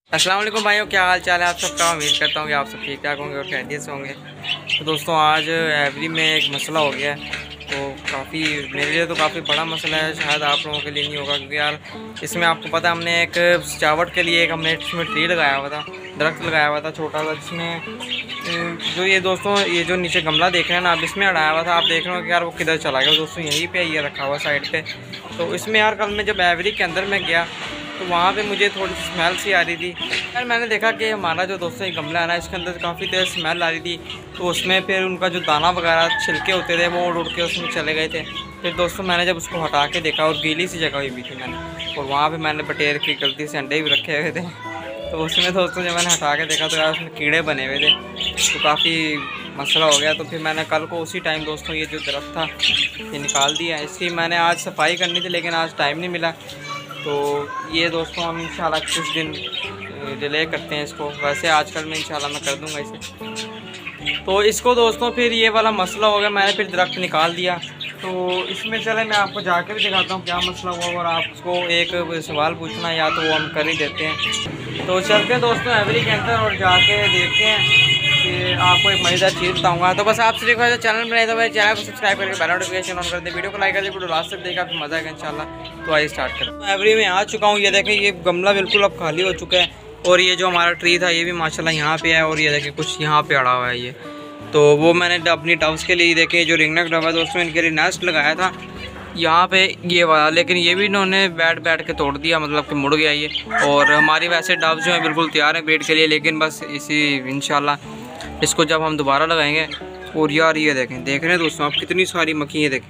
अस्सलाम वालेकुम भाइयों, क्या हाल चाल है आप सबका। उम्मीद करता हूँ कि आप सब ठीक ठाक होंगे और खैरियत से होंगे। तो दोस्तों आज एवरी में एक मसला हो गया है, तो काफ़ी मेरे लिए तो काफ़ी बड़ा मसला है, शायद आप लोगों के लिए नहीं होगा, क्योंकि यार इसमें आपको पता है हमने एक सजावट के लिए हमने इसमें ट्री लगाया हुआ था, दरख्त लगाया हुआ था छोटा सा, जिसमें जो ये दोस्तों ये जो नीचे गमला देख रहे हैं ना आप, इसमें अड़ाया हुआ था। आप देख रहे हो कि यार वो किधर चला गया दोस्तों, यहीं पे ये रखा हुआ साइड पे। तो इसमें यार कल मैं जब एवरी के अंदर में गया तो वहाँ पे मुझे थोड़ी सी स्मेल सी आ रही थी। यार मैंने देखा कि हमारा जो दोस्तों ये गमला है ना, इसके अंदर काफ़ी देर स्मेल आ रही थी। तो उसमें फिर उनका जो दाना वगैरह छिलके होते थे वो उड़ उड़ के उसमें चले गए थे। फिर दोस्तों मैंने जब उसको हटा के देखा और गीली सी जगह हुई भी थी मैंने, और वहाँ पर मैंने बटेर की गलती से अंडे भी रखे हुए थे। तो उसमें दोस्तों जब मैंने हटा के देखा तो यार उसमें कीड़े बने हुए थे, तो काफ़ी मसला हो गया। तो फिर मैंने कल को उसी टाइम दोस्तों ये जो दरख्त था ये निकाल दिया। इसकी मैंने आज सफाई करनी थी लेकिन आज टाइम नहीं मिला। तो ये दोस्तों हम इंशाल्लाह कुछ दिन डिले करते हैं इसको, वैसे आजकल में इंशाल्लाह मैं कर दूंगा इसे। तो इसको दोस्तों फिर ये वाला मसला हो गया, मैंने फिर दरख्त निकाल दिया। तो इसमें चले मैं आपको जाके भी दिखाता हूँ क्या मसला हुआ, और आप उसको एक सवाल पूछना या तो वो हम कर ही देते हैं। तो चलते हैं दोस्तों एवरी के अंदर और जाके देखते हैं कि आपको एक मज़ेदार चीज़ बताऊंगा। तो बस आपसे देखो चैनल बनाए तो भाई चैनल को सब्सक्राइब करके बेल नोटिफिकेशन ऑन कर दे, वीडियो को लाइक कर दे, वीडियो लास्ट तक देखा फिर मज़ा आएगा इंशाल्लाह। तो आइए स्टार्ट करें। तो एवरी में आ चुका हूँ, ये देखें ये गमला बिल्कुल अब खाली हो चुका है, और ये जो हमारा ट्री था ये भी माशाल्लाह यहाँ पे है, और ये देखें कुछ यहाँ पे अड़ा हुआ है ये। तो वो मैंने अपनी डव्स के लिए देखें जो रिंगनेक डव है दोस्तों, इनके लिए नेस्ट लगाया था यहाँ पे ये वाला, लेकिन ये भी इन्होंने बैठ के तोड़ दिया, मतलब कि मुड़ गया ये। और हमारी वैसे डव्स जो है बिल्कुल तैयार है ब्रीड के लिए, लेकिन बस इसी इंशाल्लाह इसको जब हम दोबारा लगाएंगे। और यार ये देखें, देख रहे हैं दोस्तों आप कितनी सारी मक्खी, ये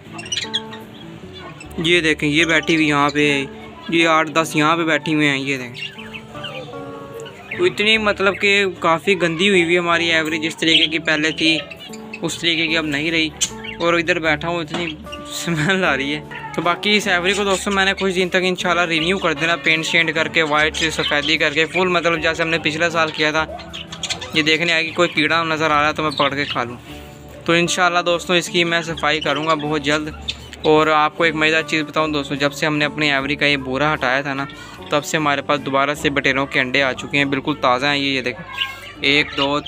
देखें ये बैठी हुई यहाँ पे, ये 8-10 यहाँ पे बैठी हुई हैं, ये देखें। तो इतनी मतलब कि काफ़ी गंदी हुई हुई हमारी एवरेज, जिस तरीके की पहले थी उस तरीके की अब नहीं रही। और इधर बैठा हूँ इतनी स्मेल आ रही है। तो बाकी इस एवरी को दोस्तों मैंने कुछ दिन तक इंशाल्लाह रिन्यू कर देना, पेंट शेंट करके वाइट से सफ़ेदी करके फुल, मतलब जैसे हमने पिछले साल किया था। ये देखने आएगी कोई कीड़ा नज़र आ रहा है तो मैं पकड़ के खा लूँ। तो इंशाल्लाह दोस्तों इसकी मैं सफाई करूँगा बहुत जल्द। और आपको एक मज़ेदार चीज़ बताऊँ दोस्तों, जब से हमने अपनी एवरी का ये बोरा हटाया था ना, तब से हमारे पास दोबारा से बटेरों के अंडे आ चुके हैं, बिल्कुल ताज़ा हैं ये देखें। 1 2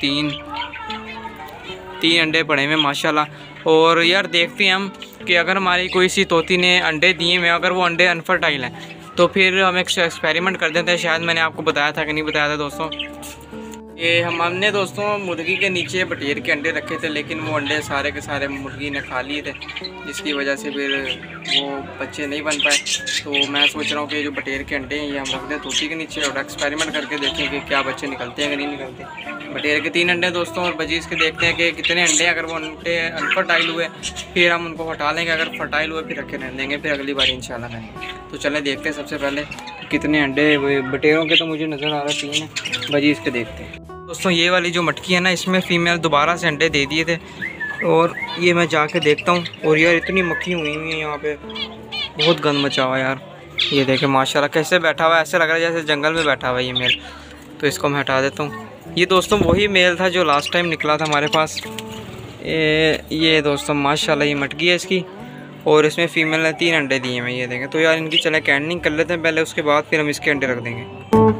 3 अंडे पड़े हुए माशाल्लाह। और यार देखते हैं हम कि अगर हमारी कोई सी तोती ने अंडे दिए हुए, अगर वो अंडे अनफर्टाइल हैं तो फिर हम एक एक्सपेरिमेंट कर देते हैं। शायद मैंने आपको बताया था कि नहीं बताया था दोस्तों, ये हमने दोस्तों मुर्गी के नीचे बटेर के अंडे रखे थे, लेकिन वो अंडे सारे के सारे मुर्गी ने खा लिए थे, जिसकी वजह से फिर वो बच्चे नहीं बन पाए। तो मैं सोच रहा हूँ कि जो बटेर के अंडे हैं ये हम रख दें तोती के नीचे और एक्सपेरिमेंट करके देखें कि क्या बच्चे निकलते हैं कि नहीं निकलते। बटेर के 3 अंडे दोस्तों, और बजी इसके देखते हैं कि कितने अंडे, अगर वो अंडे अनफर्टाइल हुए फिर हम उनको हटा लेंगे, अगर फर्टाइल हुए फिर रखे रहने देंगे, फिर अगली बार इंशाल्लाह करेंगे। तो चलें देखते हैं सबसे पहले कितने अंडे बटेरों के तो मुझे नज़र आ रहा 3 है, बजी इसके देखते हैं। दोस्तों ये वाली जो मटकी है ना, इसमें फ़ीमेल दोबारा से अंडे दे दिए थे, और ये मैं जाके देखता हूँ। और यार इतनी मक्खी हुई हुई है यहाँ पे, बहुत गंद मचा हुआ है यार। ये देखें माशाल्लाह कैसे बैठा हुआ है, ऐसे लग रहा है जैसे जंगल में बैठा हुआ है ये मेल। तो इसको मैं हटा देता हूँ। ये दोस्तों वही मेल था जो लास्ट टाइम निकला था हमारे पास। ये दोस्तों माशाल्लाह ये मटकी है इसकी, और इसमें फ़ीमेल ने 3 अंडे दिए हैं, ये देखें। तो यार इनकी चले कैंडनिंग कर लेते हैं पहले, उसके बाद फिर हम इसके अंडे रख देंगे।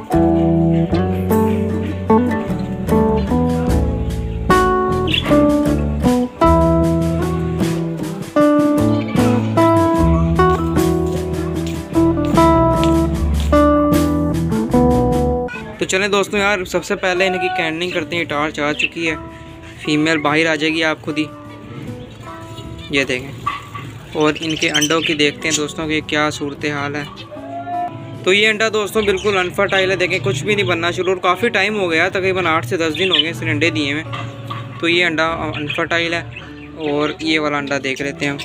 तो चलें दोस्तों यार सबसे पहले इनकी कैंडनिंग करते हैं। टार्च आ चुकी है, फीमेल बाहर आ जाएगी आप खुद ही, ये देखें। और इनके अंडों की देखते हैं दोस्तों कि क्या सूरत हाल है। तो ये अंडा दोस्तों बिल्कुल अनफर्टाइल है, देखें कुछ भी नहीं बनना शुरू, और काफ़ी टाइम हो गया, तकरीबन 8 से 10 दिन हो गए इसने अंडे दिए हुए। तो ये अंडा अनफर्टाइल है, और ये वाला अंडा देख लेते हैं हम।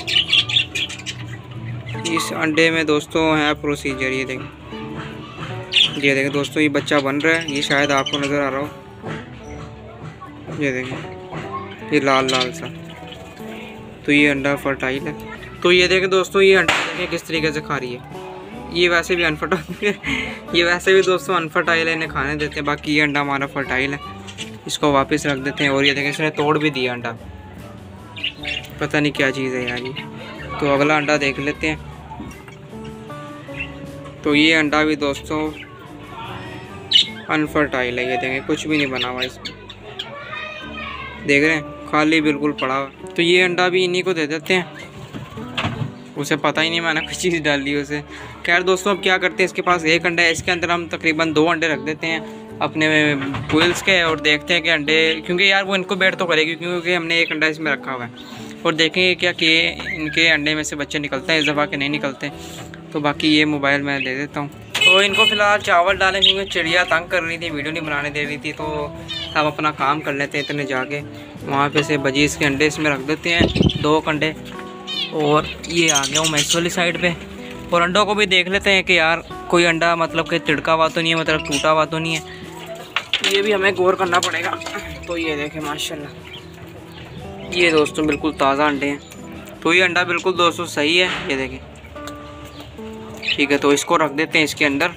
इस अंडे में दोस्तों है प्रोसीजर, ये देखें दोस्तों ये बच्चा बन रहा है, ये शायद आपको नज़र आ रहा हो, ये देखें ये लाल लाल सा। तो ये अंडा फर्टाइल है। तो ये देखें दोस्तों ये अंडा देखें किस तरीके से खा रही है, ये वैसे भी अनफर्टाइल ये वैसे भी दोस्तों अनफर्टाइल है, इन्हें खाने देते हैं। बाकी ये अंडा हमारा फर्टाइल है, इसको वापस रख देते हैं। और ये देखें इसने तोड़ भी दिया अंडा, पता नहीं क्या चीज़ है यार ये। तो अगला अंडा देख लेते हैं। तो ये अंडा भी दोस्तों अनफर्टाइल है, ये देखें कुछ भी नहीं बना हुआ इसमें, देख रहे हैं, खाली बिल्कुल पड़ा हुआ। तो ये अंडा भी इन्हीं को दे देते हैं, उसे पता ही नहीं मैंने कुछ चीज़ डाल दी उसे। खैर दोस्तों, अब क्या करते हैं, इसके पास एक अंडा है, इसके अंदर हम तकरीबन 2 अंडे रख देते हैं अपने कोयल्स के, और देखते हैं कि अंडे, क्योंकि यार वो इनको बेट तो करेगी क्योंकि हमने एक अंडा इसमें रखा हुआ है, और देखेंगे क्या कि इनके अंडे में से बच्चे निकलते हैं इस दफ़ा के नहीं निकलते। तो बाकी ये मोबाइल मैं दे देता हूँ। तो इनको फ़िलहाल चावल डालें क्योंकि चिड़िया तंग कर रही थी, वीडियो नहीं बनाने दे रही थी, तो हम अपना काम कर लेते हैं। इतने जाके वहाँ पे से बजीज के अंडे इसमें रख देते हैं, 2 अंडे, और ये आ गया हूँ मैं इस वाली साइड पे। और अंडों को भी देख लेते हैं कि यार कोई अंडा मतलब कि तिड़का हुआ तो नहीं है, मतलब टूटा हुआ तो नहीं है, ये भी हमें गौर करना पड़ेगा। तो ये देखें माशाल्लाह, ये दोस्तों बिल्कुल ताज़ा अंडे हैं। तो ये अंडा बिल्कुल दोस्तों सही है, ये देखें, ठीक है। तो इसको रख देते हैं इसके अंदर,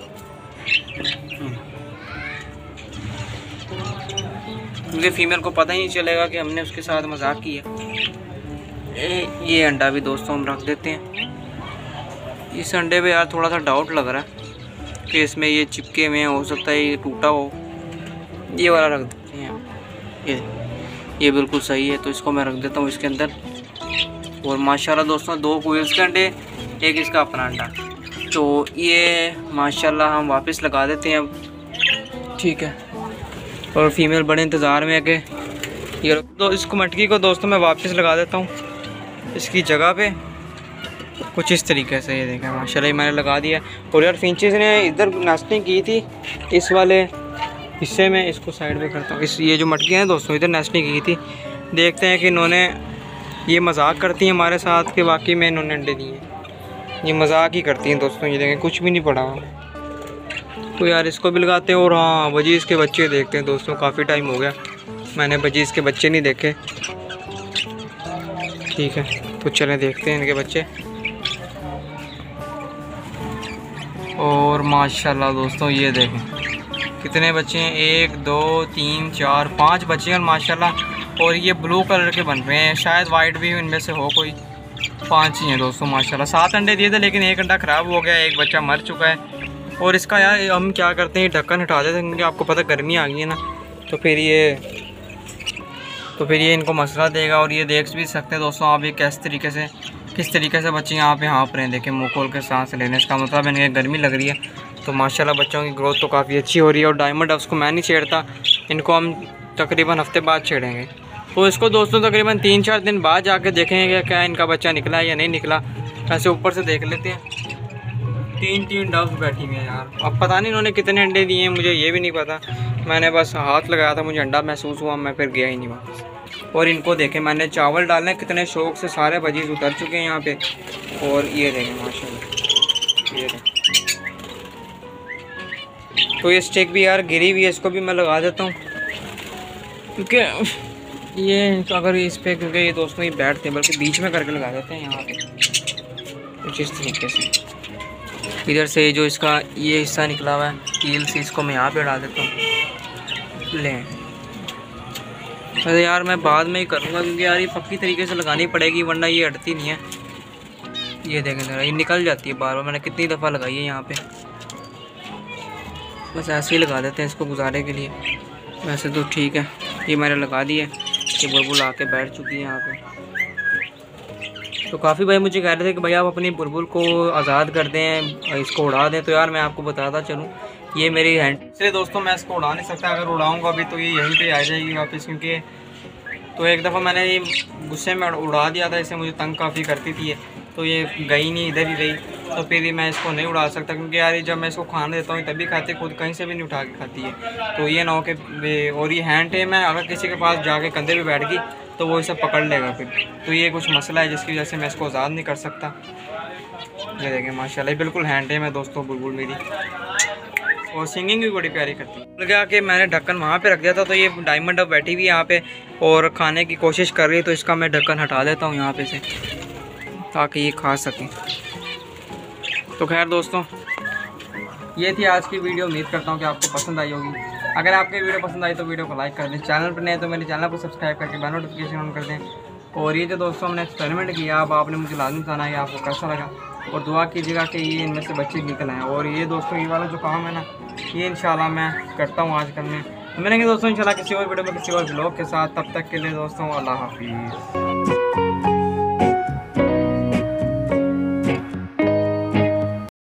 क्योंकि फीमेल को पता ही नहीं चलेगा कि हमने उसके साथ मजाक किया। ये अंडा भी दोस्तों हम रख देते हैं। इस अंडे पे यार थोड़ा सा डाउट लग रहा है कि इसमें ये चिपके हुए हैं, हो सकता है ये टूटा हो। ये वाला रख देते हैं, ये बिल्कुल सही है। तो इसको मैं रख देता हूँ इसके अंदर। और माशाल्लाह दोस्तों 2 कोयल्स के अंडे, एक इसका अपना अंडा। तो ये माशाल्लाह हम वापस लगा देते हैं अब, ठीक है। और फीमेल बड़े इंतज़ार में है कि ये, तो इसको मटकी को दोस्तों मैं वापस लगा देता हूँ इसकी जगह पे, कुछ इस तरीके से। ये देखें माशाल्लाह ये मैंने लगा दिया। और यार फिंचेस ने इधर नेस्टिंग की थी इस वाले हिस्से में, इसको साइड पे करता हूँ। ये जो मटकी हैं दोस्तों इधर नेस्टिंग की थी। देखते हैं कि इन्होंने, ये मजाक करती हैं हमारे साथ कि बाकी में इन्होंने अंडे दिए, ये मजाक ही करती हैं दोस्तों। ये देखें कुछ भी नहीं पड़ा हुआ। तो यार इसको भी लगाते हैं। और हाँ, बजीज़ के बच्चे देखते हैं दोस्तों, काफ़ी टाइम हो गया मैंने बजीज़ के बच्चे नहीं देखे, ठीक है। तो चलें देखते हैं इनके बच्चे। और माशाल्लाह दोस्तों ये देखें कितने बच्चे हैं, 1 2 3 4 5 बच्चे हैं माशाल्लाह। और ये ब्लू कलर के बन रहे हैं, शायद वाइट भी इनमें से हो कोई। 5 ही हैं दोस्तों माशाल्लाह। 7 अंडे दिए थे लेकिन एक अंडा ख़राब हो गया, एक बच्चा मर चुका है। और इसका यार हम क्या करते हैं, ढक्कन हटा देते हैं क्योंकि आपको पता गर्मी आ गई है ना, तो फिर ये इनको मसला देगा। और ये देख भी सकते हैं दोस्तों आप, ये किस तरीके से बच्चे यहाँ पे हाँफ रहे हैं, देखें मुँह खोल के सांस लेने, इसका मतलब इन्हें गर्मी लग रही है। तो माशाल्लाह बच्चों की ग्रोथ तो काफ़ी अच्छी हो रही है। और डायमंड डव्स को मैं नहीं छेड़ता, इनको हम तकरीबन हफ्ते बाद छेड़ेंगे। तो इसको दोस्तों तकरीबन 3-4 दिन बाद जाके देखेंगे क्या इनका बच्चा निकला है या नहीं निकला। ऐसे ऊपर से देख लेते हैं। 3 डव्स बैठी हुई हैं यार। अब पता नहीं इन्होंने कितने अंडे दिए हैं, मुझे ये भी नहीं पता। मैंने बस हाथ लगाया था, मुझे अंडा महसूस हुआ, मैं फिर गया ही नहीं वापस। और इनको देखें मैंने चावल डालने कितने शौक से, सारे बजीज उतर चुके हैं यहाँ पे। और ये देखें माशाल्लाह, ये देखें। तो ये स्टिक भी यार गिरी हुई है, इसको भी मैं लगा देता हूँ क्योंकि ये अगर इस पे, क्योंकि ये दोस्तों ये बैठते हैं, बल्कि बीच में करके लगा देते हैं यहाँ पे कुछ इस तरीके से। इधर से जो इसका ये हिस्सा निकला हुआ है कील से, इसको मैं यहाँ पे डाल देता हूँ। लें अरे यार मैं बाद में ही करूँगा क्योंकि यार ये पक्की तरीके से लगानी पड़ेगी वरना ये हटती नहीं है। ये देखें ज़रा, ये निकल जाती है बार बार, मैंने कितनी दफ़ा लगाई है यहाँ पे। बस ऐसे ही लगा देते हैं इसको गुजारे के लिए। वैसे तो ठीक है, ये मैंने लगा दी है, ये बुलबुल आके बैठ चुकी है यहाँ पे। तो काफ़ी भाई मुझे कह रहे थे कि भाई आप अपनी बुलबुल को आज़ाद कर दें, इसको उड़ा दें। तो यार मैं आपको बताता चलूँ, ये मेरी हैंड, इसलिए दोस्तों मैं इसको उड़ा नहीं सकता। अगर उड़ाऊँगा अभी तो ये यहीं पे आ जाएगी वापस, क्योंकि तो एक दफ़ा मैंने ये गुस्से में उड़ा दिया था, इसे मुझे तंग काफ़ी करती थी ये, तो ये गई नहीं, इधर ही रही। तो फिर मैं इसको नहीं उड़ा सकता क्योंकि यार जब मैं इसको खाना देता हूँ तभी खाती, खुद कहीं से भी नहीं उठा के खाती है। तो ये ना हो कि, और ये हैंड टेम है, अगर किसी के पास जाके कंधे पे बैठ गई तो वो इसे पकड़ लेगा फिर। तो ये कुछ मसला है जिसकी वजह से मैं इसको आज़ाद नहीं कर सकता। ये देखें माशाल्लाह बिल्कुल हैंड टेम है दोस्तों बुलबुल मेरी, और सिंगिंग भी बड़ी प्यारी करती है। लगा कि मैंने ढक्कन वहाँ पे रख दिया था, तो ये डायमंड अब बैठी हुई है यहाँ पे और खाने की कोशिश कर रही है। तो इसका मैं ढक्कन हटा देता हूँ यहाँ पे से, ताकि ये खा सकें। तो खैर दोस्तों ये थी आज की वीडियो, उम्मीद करता हूँ कि आपको पसंद आई होगी। अगर आपकी वीडियो पसंद आई तो वीडियो को लाइक कर दें, चैनल पर नए तो मेरे चैनल को सब्सक्राइब करके बेल नोटिफिकेशन ऑन कर दें। और ये जो दोस्तों हमने एक्सपेरिमेंट किया, अब आपने मुझे लाजमी बताना है आपको कैसा लगा। और दुआ कीजिएगा कि ये इनमें से बच्चे निकल आएँ। और ये दोस्तों ये वाला जो काम है ना, ये इंशाल्लाह मैं करता हूँ आजकल में। तो मिलेंगे दोस्तों इंशाल्लाह किसी और वीडियो में किसी और ब्लॉग के साथ। तब तक के लिए दोस्तों अल्लाह हाफिज़।